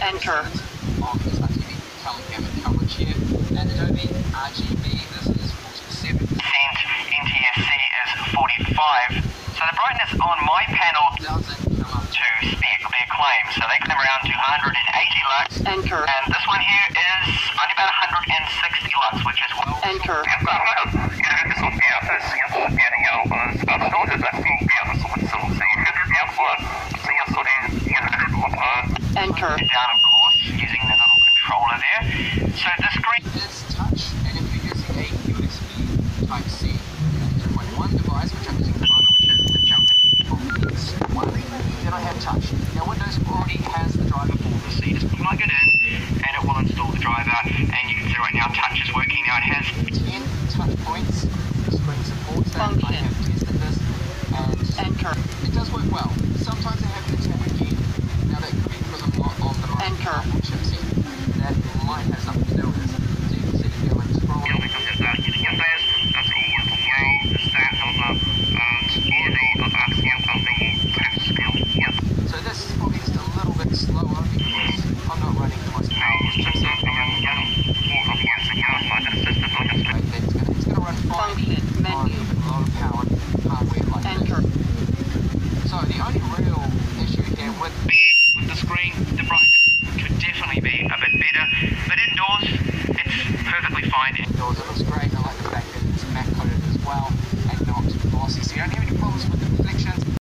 Enter. Of this RGB color gamut coverage here. And Adobe RGB, this is 47%. NTSC is 45. So the brightness on my panel Doesn't come up to their claim. So they claim around 280 lux. Enter. And this one here is only about 160 lux, which is well. Enter. Enter. Down, of course, using the little controller there. So the screen is touch, and if you're using a USB Type-C 3.1 device, which I'm using at the moment, which is the jump control, it's one thing that I have touch. Now Windows already has the driver for this, so you just plug it in, and it will install the driver, and you can see right now touch is working. Now it has 10 touch points. The screen supports that. Function. I have tested this, and Enter. it does work well. Sometimes I have the tab key. Now that could be because I'm not on the right Enter. chipset. That might have something to do with it. So you can see the feeling scrolling. So this is probably just a little bit slower because I'm not running the most powerful chipset. It's going to run fine Function. on Menu. low powered hardware like Enter. this. So the only real issue here with the screen, the brightness could definitely be a bit better, but indoors it's perfectly fine. indoors, it looks great. I like the fact that it's matte coated as well and not glossy, so you don't have any problems with the reflections.